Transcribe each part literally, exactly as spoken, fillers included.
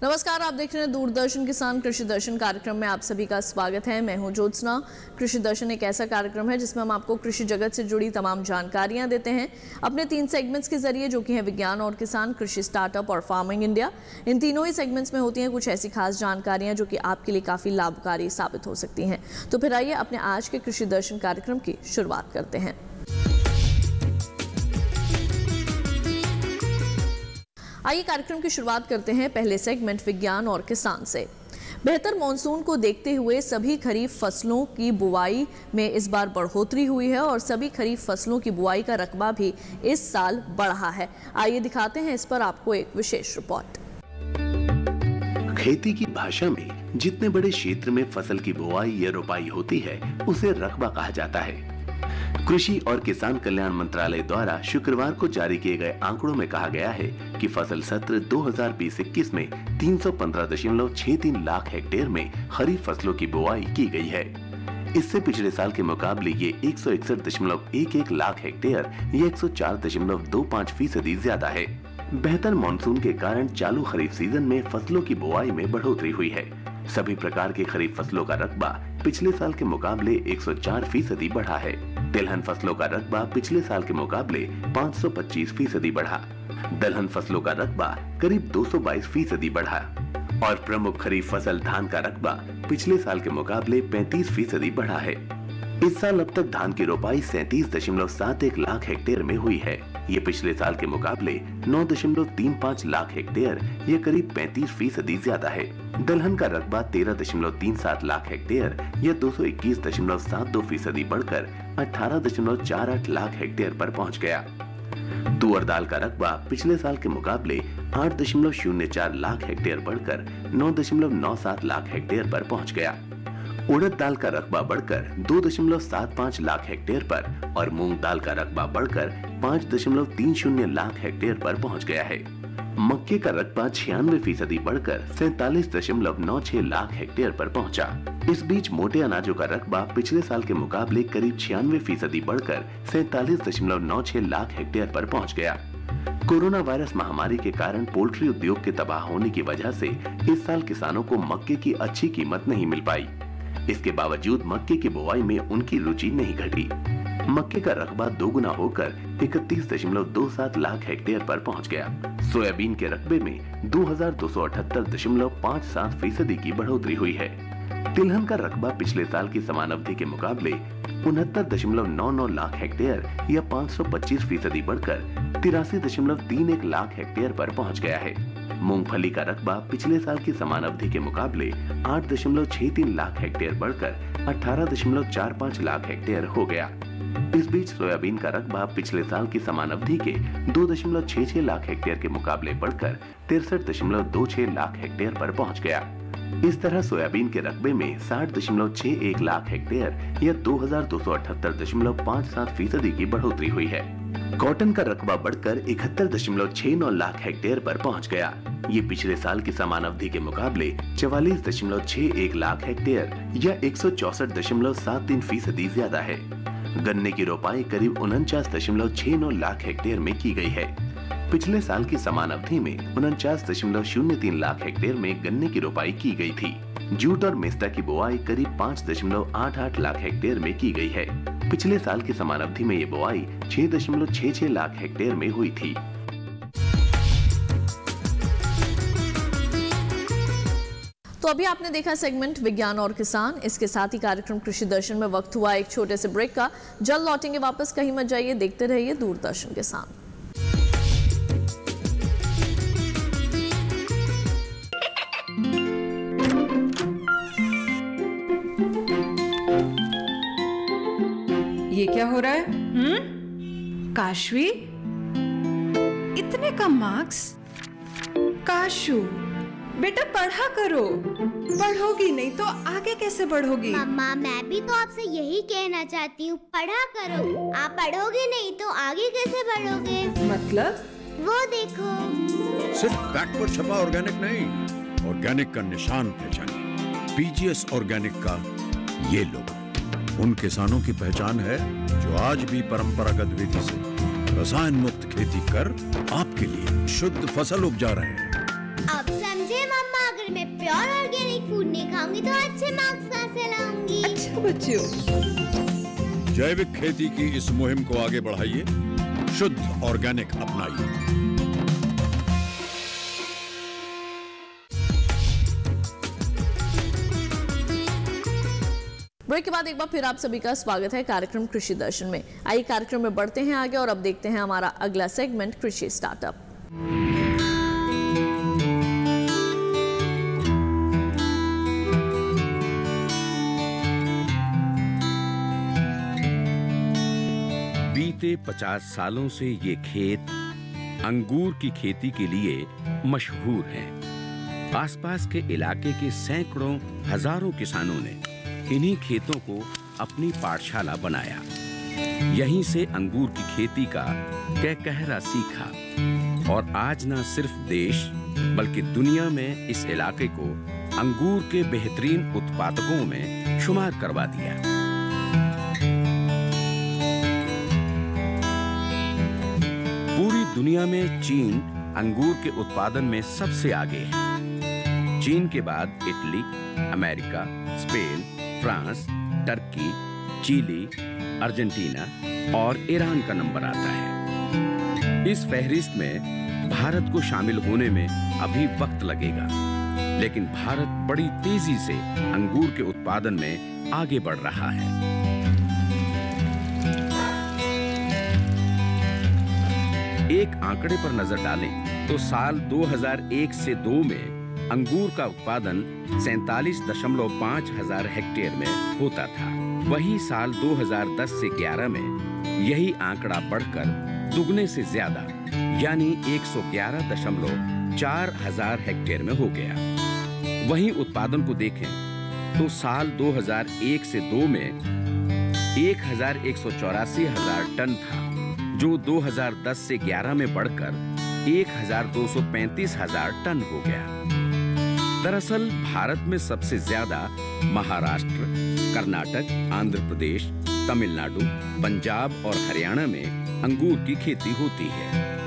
नमस्कार, आप देख रहे हैं दूरदर्शन किसान कृषि दर्शन कार्यक्रम में आप सभी का स्वागत है। मैं हूं ज्योत्सना। कृषि दर्शन एक ऐसा कार्यक्रम है जिसमें हम आपको कृषि जगत से जुड़ी तमाम जानकारियां देते हैं अपने तीन सेगमेंट्स के जरिए, जो कि है विज्ञान और किसान, कृषि स्टार्टअप और फार्मिंग इंडिया। इन तीनों ही सेगमेंट्स में होती हैं कुछ ऐसी खास जानकारियां जो कि आपके लिए काफ़ी लाभकारी साबित हो सकती हैं। तो फिर आइए अपने आज के कृषि दर्शन कार्यक्रम की शुरुआत करते हैं। आइए कार्यक्रम की शुरुआत करते हैं पहले सेगमेंट विज्ञान और किसान से। बेहतर मॉनसून को देखते हुए सभी खरीफ फसलों की बुआई में इस बार बढ़ोतरी हुई है और सभी खरीफ फसलों की बुआई का रकबा भी इस साल बढ़ा है। आइए दिखाते हैं इस पर आपको एक विशेष रिपोर्ट। खेती की भाषा में जितने बड़े क्षेत्र में फसल की बुआई या रोपाई होती है उसे रकबा कहा जाता है। कृषि और किसान कल्याण मंत्रालय द्वारा शुक्रवार को जारी किए गए आंकड़ों में कहा गया है कि फसल सत्र दो हज़ार बीस इक्कीस में तीन सौ पंद्रह दशमलव छह तीन लाख हेक्टेयर में खरीफ फसलों की बुआई की गई है। इससे पिछले साल के मुकाबले ये एक सौ इकसठ दशमलव एक एक लाख हेक्टेयर या एक सौ चार दशमलव दो पाँच फीसदी ज्यादा है। बेहतर मानसून के कारण चालू खरीफ सीजन में फसलों की बुआई में बढ़ोतरी हुई है। सभी प्रकार के खरीफ फसलों का रकबा पिछले साल के मुकाबले एक सौ चार फीसदी बढ़ा है। तिलहन फसलों का रकबा पिछले साल के मुकाबले पाँच सौ पच्चीस फीसदी बढ़ा। दलहन फसलों का रकबा करीब दो सौ बाईस फीसदी बढ़ा और प्रमुख खरीफ फसल धान का रकबा पिछले साल के मुकाबले पैंतीस फीसदी बढ़ा है। इस साल अब तक धान की रोपाई सैंतीस दशमलव सात एक लाख हेक्टेयर में हुई है। ये पिछले साल के मुकाबले नौ दशमलव तीन पाँच लाख हेक्टेयर या करीब पैंतीस फीसदी ज्यादा है। दलहन का रकबा तेरह दशमलव तीन सात लाख हेक्टेयर या दो सौ इक्कीस दशमलव सात दो फीसदी बढ़कर अठारह दशमलव चार आठ लाख हेक्टेयर पर पहुंच गया। तुअर दाल का रकबा पिछले साल के मुकाबले आठ दशमलव शून्य चार लाख हेक्टेयर बढ़कर नौ दशमलव नौ सात लाख हेक्टेयर पर पहुंच गया। उड़द दाल का रकबा बढ़कर दो दशमलव सात पाँच लाख हेक्टेयर पर और मूंग दाल का रकबा बढ़कर पाँच दशमलव तीन शून्य लाख हेक्टेयर पर पहुंच गया है। मक्के का रकबा छियानवे फीसदी बढ़कर सैतालीस दशमलव नौ छह लाख हेक्टेयर पर पहुंचा। इस बीच मोटे अनाजों का रकबा पिछले साल के मुकाबले करीब छियानवे फीसदी बढ़कर सैतालीस दशमलव नौ छह लाख हेक्टेयर पर पहुंच गया। कोरोना वायरस महामारी के कारण पोल्ट्री उद्योग के तबाह होने की वजह से इस साल किसानों को मक्के की अच्छी कीमत नहीं मिल पाई। इसके बावजूद मक्के की बुआई में उनकी रुचि नहीं घटी। मक्के का रकबा दोगुना होकर इकतीस दशमलव दो सात लाख हेक्टेयर पर पहुंच गया। सोयाबीन के रकबे में दो हज़ार दो सौ अठहत्तर दशमलव पाँच सात फीसदी की बढ़ोतरी हुई है। तिलहन का रकबा पिछले साल की समान अवधि के मुकाबले उनहत्तर दशमलव नौ नौ लाख हेक्टेयर या पाँच सौ पच्चीस फीसदी बढ़कर तिरासी दशमलव तीन एक लाख हेक्टेयर पर पहुंच गया है। मूंगफली का रकबा पिछले साल की समान अवधि के मुकाबले आठ दशमलव छह तीन लाख हेक्टेयर बढ़कर अठारह दशमलव चार पाँच लाख हेक्टेयर हो गया। इस बीच सोयाबीन का रकबा पिछले साल की समान अवधि के दो दशमलव छह छह लाख हेक्टेयर के मुकाबले बढ़कर तिरसठ दशमलव दो छह लाख हेक्टेयर पर पहुंच गया। इस तरह सोयाबीन के रकबे में साठ दशमलव छह एक लाख हेक्टेयर या दो हज़ार दो सौ अठहत्तर दशमलव पाँच सात फीसदी की बढ़ोतरी हुई है। कॉटन का रकबा बढ़कर इकहत्तर दशमलव छह नौ लाख हेक्टेयर पर पहुंच गया। ये पिछले साल की समान अवधि के मुकाबले चवालीस दशमलव छह एक लाख हेक्टेयर या एक सौ चौसठ दशमलव सात तीन फीसदी ज्यादा है। गन्ने की रोपाई करीब उनचास दशमलव छह नौ लाख हेक्टेयर में की गई है। पिछले साल की समान अवधि में उनचास दशमलव शून्य तीन लाख हेक्टेयर में गन्ने की रोपाई की गई थी। जूट और मेस्टा की बुआई करीब पाँच दशमलव आठ आठ लाख हेक्टेयर में की गई है। पिछले साल की समान अवधि में ये बुआई छह दशमलव छह छह लाख हेक्टेयर में हुई थी। तो अभी आपने देखा सेगमेंट विज्ञान और किसान। इसके साथ ही कार्यक्रम कृषि दर्शन में वक्त हुआ एक छोटे से ब्रेक का। जल्द लौटेंगे वापस, कहीं मत जाइए, देखते रहिए दूरदर्शन किसान। ये क्या हो रहा है? हम्म? काशवी, इतने कम मार्क्स? काशू, बेटा पढ़ा करो। पढ़ोगी नहीं तो आगे कैसे बढ़ोगी? मम्मा, मैं भी तो आपसे यही कहना चाहती हूँ, पढ़ा करो। आप पढ़ोगे नहीं तो आगे कैसे बढ़ोगे? मतलब? वो देखो। सिर्फ बैक पर छपा ऑर्गेनिक नहीं, ऑर्गेनिक का निशान पहचानिए। पीजीएस ऑर्गेनिक का ये लोगो उन किसानों की पहचान है जो आज भी परंपरागत विधि से रसायन मुक्त खेती कर आपके लिए शुद्ध फसल उपजा रहे हैं। अब समझे मम्मा? प्योर ऑर्गेनिक फूड नहीं खाऊंगी तो अच्छे मार्क्स कहाँ से लाऊंगी? अच्छा बच्चों, जैविक खेती की इस मुहिम को आगे बढ़ाइए, शुद्ध ऑर्गेनिक अपनाइए। ब्रेक के बाद एक बार फिर आप सभी का स्वागत है कार्यक्रम कृषि दर्शन में। आइए कार्यक्रम में बढ़ते हैं आगे और अब देखते हैं हमारा अगला सेगमेंट कृषि स्टार्टअप। बीते पचास सालों से ये खेत अंगूर की खेती के लिए मशहूर हैं। आसपास के इलाके के सैकड़ों हजारों किसानों ने इन्हीं खेतों को अपनी पाठशाला बनाया। यहीं से अंगूर की खेती का कहकहरा सीखा और आज न सिर्फ देश बल्कि दुनिया में इस इलाके को अंगूर के बेहतरीन उत्पादकों में शुमार करवा दिया। पूरी दुनिया में चीन अंगूर के उत्पादन में सबसे आगे है। चीन के बाद Italy, America, Spain, France, Turkey, Chile, Argentina और ईरान का नंबर आता है। इस फहरिस्त में भारत को शामिल होने में अभी वक्त लगेगा, लेकिन भारत बड़ी तेजी से अंगूर के उत्पादन में आगे बढ़ रहा है। एक आंकड़े पर नजर डालें तो साल दो हज़ार एक से दो में अंगूर का उत्पादन सैंतालीस दशमलव पाँच हजार हेक्टेयर में होता था। वही साल दो हज़ार दस से ग्यारह में यही आंकड़ा बढ़कर दुगने से ज्यादा यानी एक सौ ग्यारह दशमलव चार हजार हेक्टेयर में हो गया। वहीं उत्पादन को देखें तो साल दो हज़ार एक से दो में एक हजार एक सौ चौरासी हजार टन था, जो दो हज़ार दस से ग्यारह में बढ़कर एक हजार दो सौ पैंतीस हजार टन हो गया। दरअसल भारत में सबसे ज्यादा महाराष्ट्र, कर्नाटक, आंध्र प्रदेश, तमिलनाडु, पंजाब और हरियाणा में अंगूर की खेती होती है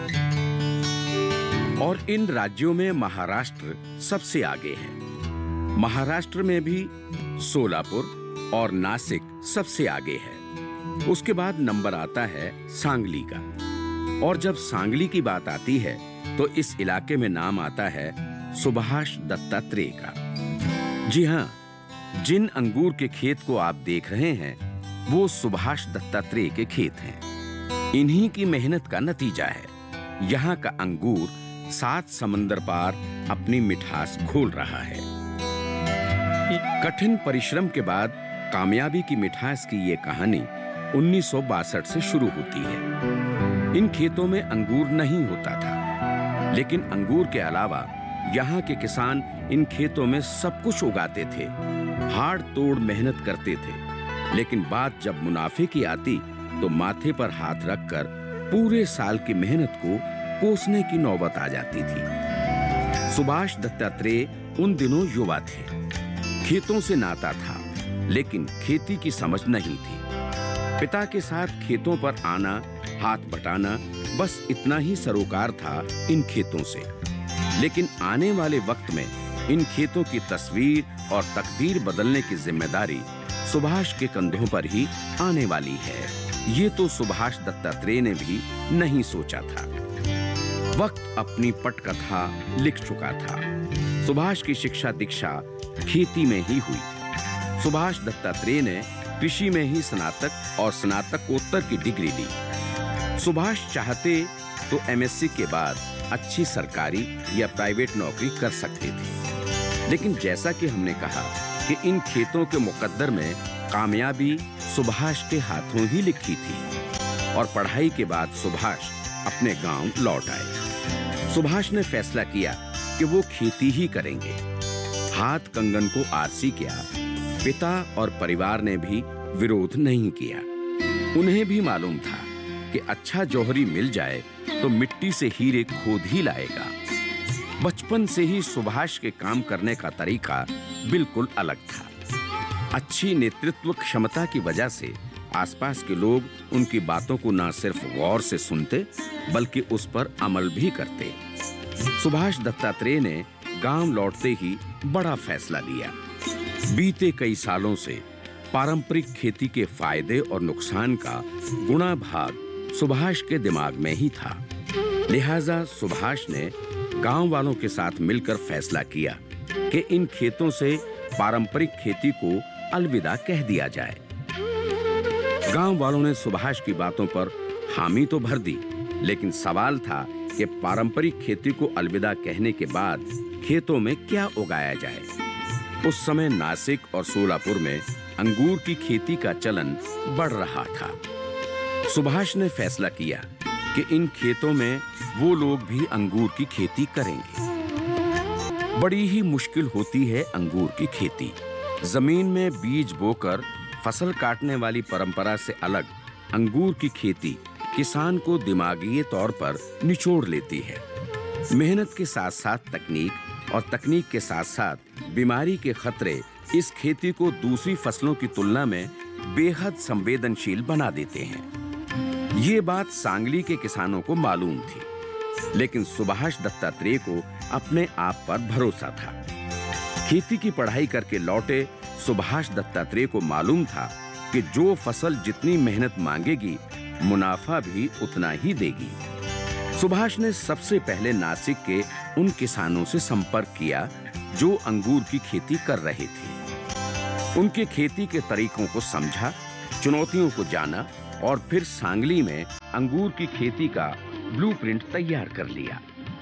और इन राज्यों में महाराष्ट्र सबसे आगे है। महाराष्ट्र में भी सोलापुर और नासिक सबसे आगे है। उसके बाद नंबर आता है सांगली का, और जब सांगली की बात आती है तो इस इलाके में नाम आता है सुभाष दत्तात्रेय का। जी हाँ, जिन अंगूर के खेत को आप देख रहे हैं वो सुभाष दत्तात्रेय के खेत हैं। इन्हीं की मेहनत का नतीजा है यहाँ का अंगूर सात समंदर पार अपनी मिठास घोल रहा है। कठिन परिश्रम के बाद कामयाबी की मिठास की ये कहानी उन्नीस सौ बासठ से शुरू होती है। इन खेतों में अंगूर नहीं होता था, लेकिन अंगूर के अलावा यहाँ के किसान इन खेतों में सब कुछ उगाते थे, हाड़ तोड़ मेहनत करते थे। लेकिन बात जब मुनाफे की आती तो माथे पर हाथ रखकर पूरे साल की मेहनत को कोसने की नौबत आ जाती थी। सुभाष दत्तात्रेय उन दिनों युवा थे, खेतों से नाता था, लेकिन खेती की समझ नहीं थी। पिता के साथ खेतों पर आना, हाथ बटाना, बस इतना ही सरोकार था इन खेतों से। लेकिन आने वाले वक्त में इन खेतों की तस्वीर और तकदीर बदलने की जिम्मेदारी सुभाष के कंधों पर ही आने वाली है। ये तो सुभाष दत्तात्रेय ने भी नहीं सोचा था। वक्त अपनी पटकथा लिख चुका था। सुभाष की शिक्षा दीक्षा खेती में ही हुई। सुभाष दत्तात्रेय ने कृषि में ही स्नातक और स्नातकोत्तर की डिग्री ली। सुभाष चाहते तो एमएससी के बाद अच्छी सरकारी या प्राइवेट नौकरी कर सकते थे, लेकिन जैसा कि हमने कहा कि इन खेतों के मुकद्दर में कामयाबी सुभाष के हाथों ही लिखी थी और पढ़ाई के बाद सुभाष अपने गांव लौट आए। सुभाष ने फैसला किया कि वो खेती ही करेंगे। हाथ कंगन को आरसी किया। पिता और परिवार ने भी विरोध नहीं किया। उन्हें भी मालूम था कि अच्छा जौहरी मिल जाए तो मिट्टी से हीरे खोद ही लाएगा। बचपन से ही सुभाष के काम करने का तरीका बिल्कुल अलग था। अच्छी नेतृत्व क्षमता की वजह से आसपास के लोग उनकी बातों को न सिर्फ गौर से सुनते बल्कि उस पर अमल भी करते। सुभाष दत्तात्रेय ने गांव लौटते ही बड़ा फैसला लिया। बीते कई सालों से पारंपरिक खेती के फायदे और नुकसान का गुणा भाग सुभाष के दिमाग में ही था। लिहाजा सुभाष ने गांव वालों के साथ मिलकर फैसला किया कि इन खेतों से पारंपरिक खेती को अलविदा कह दिया जाए। गांव वालों ने सुभाष की बातों पर हामी तो भर दी, लेकिन सवाल था कि पारंपरिक खेती को अलविदा कहने के बाद खेतों में क्या उगाया जाए। उस समय नासिक और सोलापुर में अंगूर की खेती का चलन बढ़ रहा था। सुभाष ने फैसला किया कि इन खेतों में वो लोग भी अंगूर की खेती करेंगे। बड़ी ही मुश्किल होती है अंगूर की खेती। जमीन में बीज बोकर फसल काटने वाली परंपरा से अलग अंगूर की खेती किसान को दिमागी तौर पर निचोड़ लेती है। मेहनत के साथ साथ तकनीक और तकनीक के साथ साथ बीमारी के खतरे इस खेती को दूसरी फसलों की तुलना में बेहद संवेदनशील बना देते हैं। ये बात सांगली के किसानों को मालूम थी, लेकिन सुभाष दत्तात्रेय को अपने आप पर भरोसा था। खेती की पढ़ाई करके लौटे सुभाष दत्तात्रेय को मालूम था कि जो फसल जितनी मेहनत मांगेगी मुनाफा भी उतना ही देगी। सुभाष ने सबसे पहले नासिक के उन किसानों से संपर्क किया जो अंगूर की खेती कर रहे थे। उनके खेती के तरीकों को समझा, चुनौतियों को जाना और फिर सांगली में अंगूर की खेती का ब्लूप्रिंट तैयार कर लिया।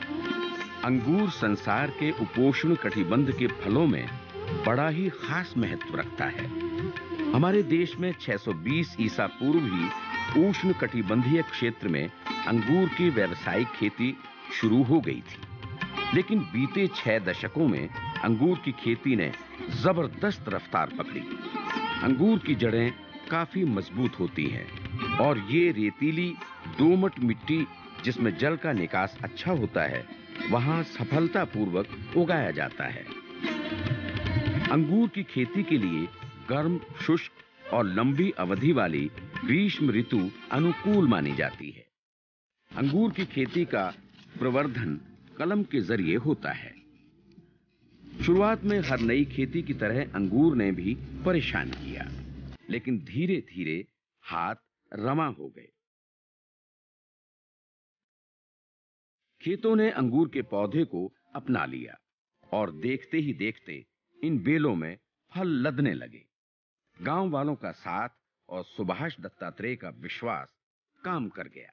अंगूर संसार के उपोष्ण कटिबंध के फलों में बड़ा ही खास महत्व रखता है। हमारे देश में छह सौ बीस ईसा पूर्व ही उष्ण कटिबंधीय क्षेत्र में अंगूर की व्यावसायिक खेती शुरू हो गई थी, लेकिन बीते छह दशकों में अंगूर की खेती ने जबरदस्त रफ्तार पकड़ी। अंगूर की जड़ें काफी मजबूत होती हैं और ये रेतीली दोमट मिट्टी जिसमें जल का निकास अच्छा होता है वहां सफलतापूर्वक उगाया जाता है। अंगूर की खेती के लिए गर्म, शुष्क और लंबी अवधि वाली ग्रीष्म ऋतु अनुकूल मानी जाती है। अंगूर की खेती का प्रवर्धन कलम के जरिए होता है। शुरुआत में हर नई खेती की तरह अंगूर ने भी परेशान किया, लेकिन धीरे धीरे हाथ रमा हो गए। खेतों ने अंगूर के पौधे को अपना लिया और देखते ही देखते इन बेलों में फल लदने लगे। गांव वालों का साथ और सुभाष दत्तात्रेय का विश्वास काम कर गया।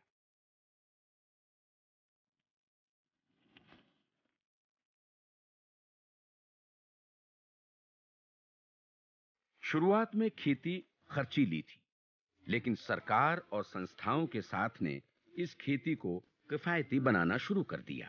शुरुआत में खेती खर्चीली थी, लेकिन सरकार और संस्थाओं के साथ ने इस खेती को किफायती बनाना शुरू कर दिया।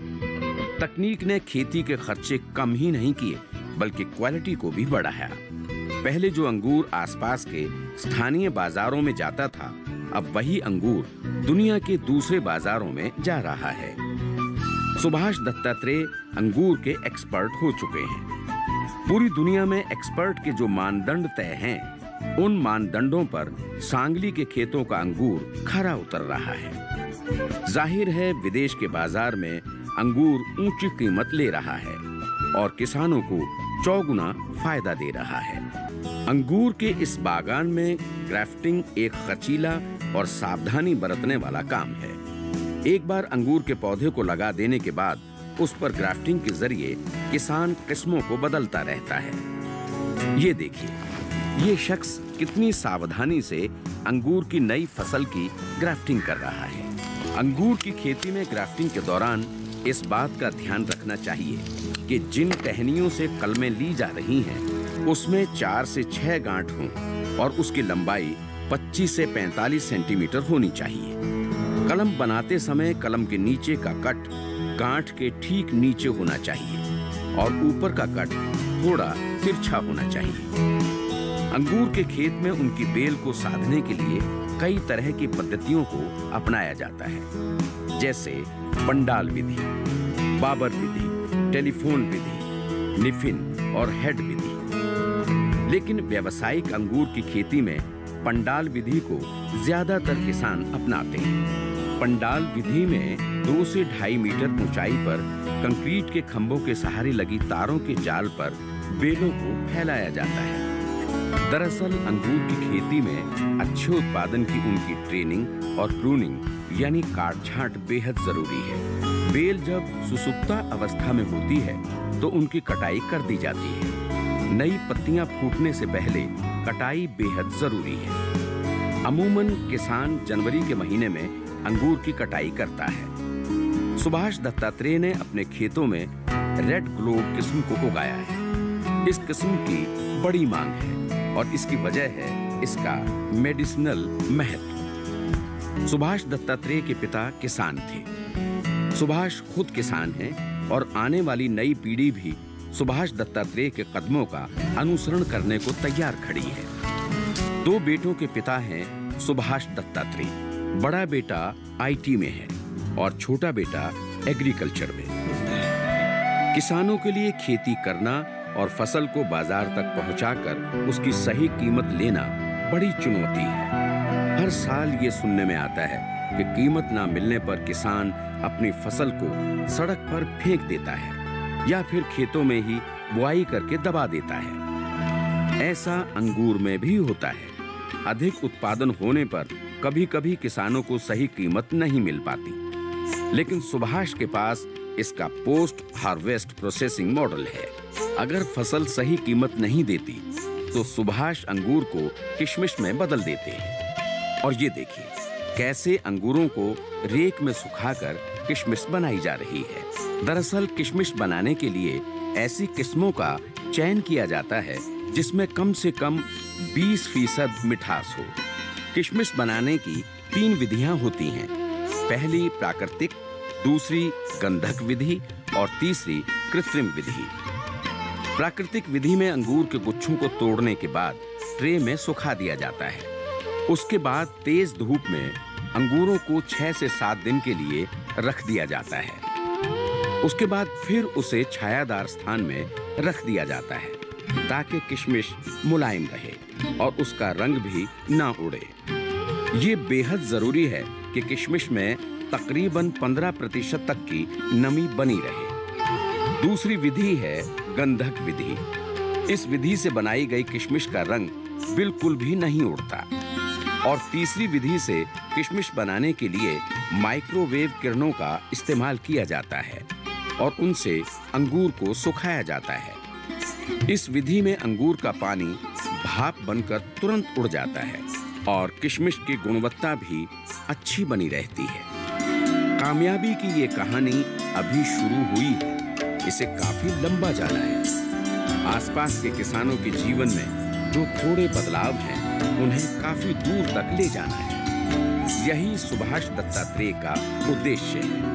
तकनीक ने खेती के खर्चे कम ही नहीं किए, बल्कि क्वालिटी को भी बढ़ाया। पहले जो अंगूर आसपास के स्थानीय बाजारों में जाता था, अब वही अंगूर दुनिया के दूसरे बाजारों में जा रहा है। सुभाष दत्तात्रेय अंगूर के एक्सपर्ट हो चुके हैं। पूरी दुनिया में एक्सपर्ट के जो मानदंड तय हैं, उन मानदंडों पर सांगली के खेतों का अंगूर खरा उतर रहा है। जाहिर है विदेश के बाजार में अंगूर ऊंची कीमत ले रहा है और किसानों को चौगुना फायदा दे रहा है। अंगूर के इस बागान में ग्राफ्टिंग एक खर्चीला और सावधानी बरतने वाला काम है। एक बार अंगूर के पौधे को लगा देने के बाद उस पर ग्राफ्टिंग के जरिए किसान किस्मों को बदलता रहता है। ये देखिए, ये शख्स कितनी सावधानी से अंगूर की नई फसल की ग्राफ्टिंग कर रहा है। अंगूर की खेती में ग्राफ्टिंग के दौरान इस बात का ध्यान रखना चाहिए कि जिन टहनियों से कलमें ली जा रही हैं, उसमें चार से छह गांठ हों और उसकी लंबाई पच्चीस से पैंतालीस सेंटीमीटर होनी चाहिए। कलम बनाते समय कलम के नीचे का कट गांठ के ठीक नीचे होना चाहिए और ऊपर का कट थोड़ा तिरछा होना चाहिए। अंगूर के खेत में उनकी बेल को साधने के लिए कई तरह की पद्धतियों को अपनाया जाता है, जैसे पंडाल विधि, बाबर विधि, टेलीफोन विधि, निफिन और हेड विधि। लेकिन व्यावसायिक अंगूर की खेती में पंडाल विधि को ज्यादातर किसान अपनाते हैं। पंडाल विधि में दो से ढाई मीटर ऊंचाई पर कंक्रीट के खंभों के सहारे लगी तारों के जाल पर बेलों को फैलाया जाता है। दरअसल अंगूर की खेती में अच्छे उत्पादन की उनकी ट्रेनिंग और प्रूनिंग यानी काट छांट बेहद जरूरी है। बेल जब सुसुप्ता अवस्था में होती है तो उनकी कटाई कर दी जाती है। नई पत्तियां फूटने से पहले कटाई बेहद जरूरी है। अमूमन किसान जनवरी के महीने में अंगूर की कटाई करता है। सुभाष दत्तात्रेय ने अपने खेतों में रेड ग्लोब किस्म को उगाया है। इस किस्म की बड़ी मांग है और इसकी वजह है इसका मेडिसिनल महत्व। सुभाष दत्तात्रेय के पिता किसान थे। सुभाष खुद किसान हैं और आने वाली नई पीढ़ी भी सुभाष दत्तात्रेय के कदमों का अनुसरण करने को तैयार खड़ी है। दो बेटों के पिता हैं सुभाष दत्तात्रेय। बड़ा बेटा आईटी में है और छोटा बेटा एग्रीकल्चर में। किसानों के लिए खेती करना और फसल को बाजार तक पहुंचाकर उसकी सही कीमत लेना बड़ी चुनौती है। हर साल ये सुनने में आता है कि कीमत ना मिलने पर किसान अपनी फसल को सड़क पर फेंक देता है या फिर खेतों में ही बुआई करके दबा देता है। ऐसा अंगूर में भी होता है। अधिक उत्पादन होने पर कभी-कभी किसानों को सही कीमत नहीं मिल पाती, लेकिन सुभाष के पास इसका पोस्ट हार्वेस्ट प्रोसेसिंग मॉडल है। अगर फसल सही कीमत नहीं देती तो सुभाष अंगूर को किशमिश में बदल देते हैं। और ये देखिए कैसे अंगूरों को रेक में सुखाकर किशमिश बनाई जा रही है। दरअसल किशमिश बनाने के लिए ऐसी किस्मों का चयन किया जाता है जिसमें कम से कम बीस फीसद मिठास हो। किशमिश बनाने की तीन विधियां होती हैं। पहली प्राकृतिक, दूसरी गंधक विधि और तीसरी कृत्रिम विधि। प्राकृतिक विधि में अंगूर के गुच्छों को तोड़ने के बाद ट्रे में सुखा दिया जाता है। उसके बाद तेज धूप में अंगूरों को छह से सात दिन के लिए रख दिया जाता है। उसके बाद फिर उसे छायादार स्थान में रख दिया जाता है ताकि किशमिश मुलायम रहे और उसका रंग भी ना उड़े। ये बेहद जरूरी है कि किशमिश में तकरीबन पंद्रह प्रतिशत तक की नमी बनी रहे। दूसरी विधि है गंधक विधि। इस विधि से बनाई गई किशमिश का रंग बिल्कुल भी नहीं उड़ता। और तीसरी विधि से किशमिश बनाने के लिए माइक्रोवेव किरणों का इस्तेमाल किया जाता है और उनसे अंगूर को सुखाया जाता है। इस विधि में अंगूर का पानी भाप बनकर तुरंत उड़ जाता है और किशमिश की गुणवत्ता भी अच्छी बनी रहती है। कामयाबी की ये कहानी अभी शुरू हुई है। इसे काफी लंबा जाना है। आसपास के किसानों के जीवन में जो थोड़े बदलाव हैं, उन्हें काफी दूर तक ले जाना है। यही सुभाष दत्तात्रेय का उद्देश्य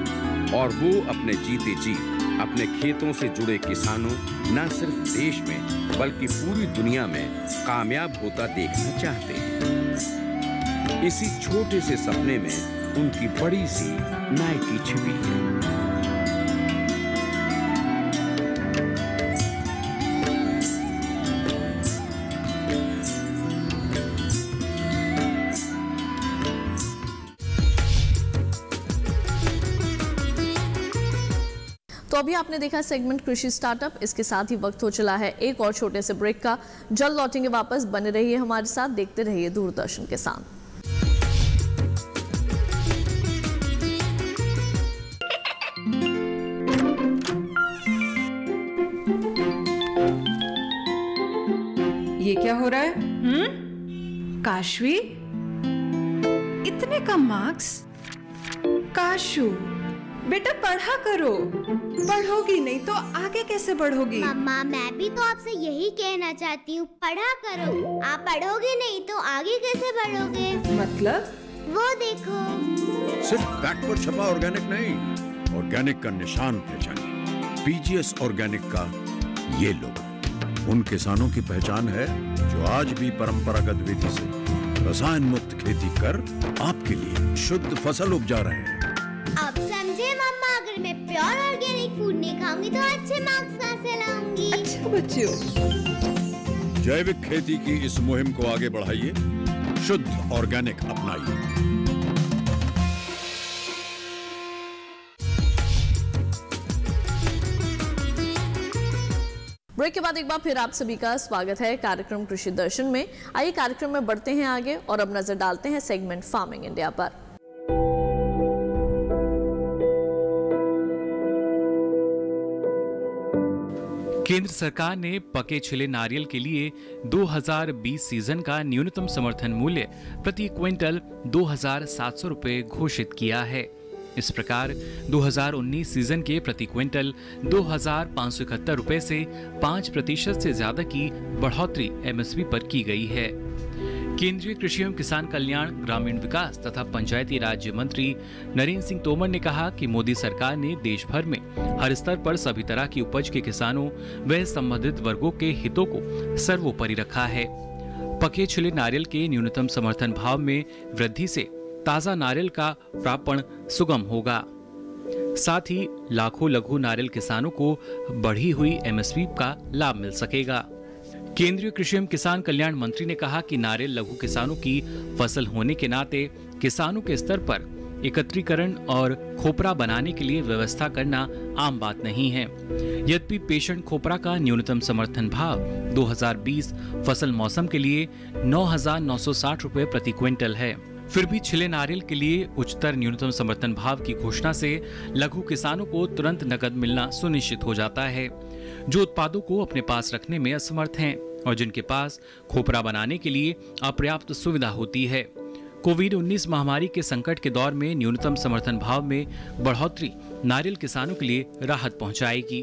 है और वो अपने जीते जी अपने खेतों से जुड़े किसानों न सिर्फ देश में बल्कि पूरी दुनिया में कामयाब होता देखना चाहते हैं। इसी छोटे से सपने में उनकी बड़ी सी नायकी छिपी है। तो अभी आपने देखा सेगमेंट कृषि स्टार्टअप। इसके साथ ही वक्त हो चला है एक और छोटे से ब्रेक का। जल्द लौटेंगे वापस। बने रहिए हमारे साथ, देखते रहिए दूरदर्शन किसान। ये क्या हो रहा है? हम्म? काशवी, इतने कम मार्क्स? काशू बेटा पढ़ा करो। पढ़ोगी नहीं तो आगे कैसे बढ़ोगी? मम्मा मैं भी तो आपसे यही कहना चाहती हूँ, पढ़ा करो। आप पढ़ोगे नहीं तो आगे कैसे बढ़ोगे? मतलब? वो देखो। सिर्फ बैक पर छपा ऑर्गेनिक नहीं, ऑर्गेनिक का निशान पहचानिए। पीजीएस ऑर्गेनिक का ये लोगो उन किसानों की पहचान है जो आज भी परंपरागत विधि से रसायन मुक्त खेती कर आपके लिए शुद्ध फसल उपजा रहे हैं। अब समझे मम्मा, अगर मैं प्योर ऑर्गेनिक फूड नहीं खाऊंगी तो अच्छे मार्क्स कहाँ से लाऊंगी? अच्छा बच्चों, जैविक खेती की इस मुहिम को आगे बढ़ाइए, शुद्ध ऑर्गेनिक अपनाइए। ब्रेक के बाद एक बार फिर आप सभी का स्वागत है कार्यक्रम कृषि दर्शन में। आइए कार्यक्रम में बढ़ते हैं आगे और अब नजर डालते हैं सेगमेंट फार्मिंग इंडिया पर। केंद्र सरकार ने पके छिले नारियल के लिए दो हज़ार बीस सीजन का न्यूनतम समर्थन मूल्य प्रति क्विंटल दो हज़ार सात सौ रुपये घोषित किया है। इस प्रकार दो हज़ार उन्नीस सीजन के प्रति क्विंटल दो हज़ार पाँच सौ इकहत्तर रुपये से पाँच प्रतिशत से ज्यादा की बढ़ोतरी एमएसपी पर की गई है। केंद्रीय कृषि एवं किसान कल्याण, ग्रामीण विकास तथा पंचायती राज मंत्री नरेंद्र सिंह तोमर ने कहा कि मोदी सरकार ने देश भर में हर स्तर पर सभी तरह की उपज के किसानों व संबंधित वर्गों के हितों को सर्वोपरि रखा है। पके छिले नारियल के न्यूनतम समर्थन भाव में वृद्धि से ताजा नारियल का प्रापण सुगम होगा। साथ ही लाखों लघु नारियल किसानों को बढ़ी हुई एमएसपी का लाभ मिल सकेगा। केंद्रीय कृषि एवं किसान कल्याण मंत्री ने कहा कि नारियल लघु किसानों की फसल होने के नाते किसानों के स्तर पर एकत्रीकरण और खोपरा बनाने के लिए व्यवस्था करना आम बात नहीं है। यद्यपि पेषण खोपरा का न्यूनतम समर्थन भाव दो हज़ार बीस फसल मौसम के लिए नौ हज़ार नौ सौ साठ रुपए प्रति क्विंटल है, फिर भी छिले नारियल के लिए उच्चतर न्यूनतम समर्थन भाव की घोषणा से लघु किसानों को तुरंत नकद मिलना सुनिश्चित हो जाता है, जो उत्पादों को अपने पास रखने में असमर्थ हैं और जिनके पास खोपरा बनाने के लिए अपर्याप्त सुविधा होती है। कोविड उन्नीस महामारी के संकट के दौर में न्यूनतम समर्थन भाव में बढ़ोतरी नारियल किसानों के लिए राहत पहुंचाएगी।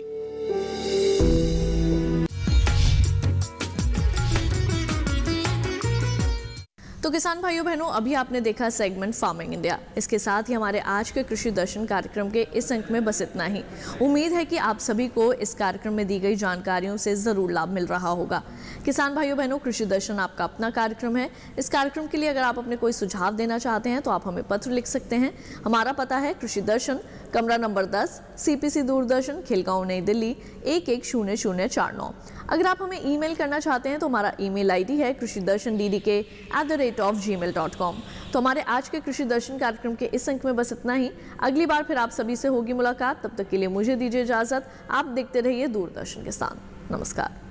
तो किसान भाइयों बहनों, अभी आपने देखा सेगमेंट फार्मिंग इंडिया। इसके साथ ही हमारे आज के कृषि दर्शन कार्यक्रम के इस अंक में बस इतना ही। उम्मीद है कि आप सभी को इस कार्यक्रम में दी गई जानकारियों से जरूर लाभ मिल रहा होगा। किसान भाइयों बहनों, कृषि दर्शन आपका अपना कार्यक्रम है। इस कार्यक्रम के लिए अगर आप अपने कोई सुझाव देना चाहते हैं तो आप हमें पत्र लिख सकते हैं। हमारा पता है कृषि दर्शन, कमरा नंबर दस, सीपीसी दूरदर्शन, खिलगांव, नई दिल्ली एक एक शून्य शून्य चार नौ। अगर आप हमें ईमेल करना चाहते हैं तो हमारा ईमेल आईडी है Krishi Darshan D D K at the rate of Gmail dot com. तो हमारे आज के कृषि दर्शन कार्यक्रम के इस अंक में बस इतना ही। अगली बार फिर आप सभी से होगी मुलाकात। तब तक के लिए मुझे दीजिए इजाजत। आप देखते रहिए दूरदर्शन किसान। नमस्कार।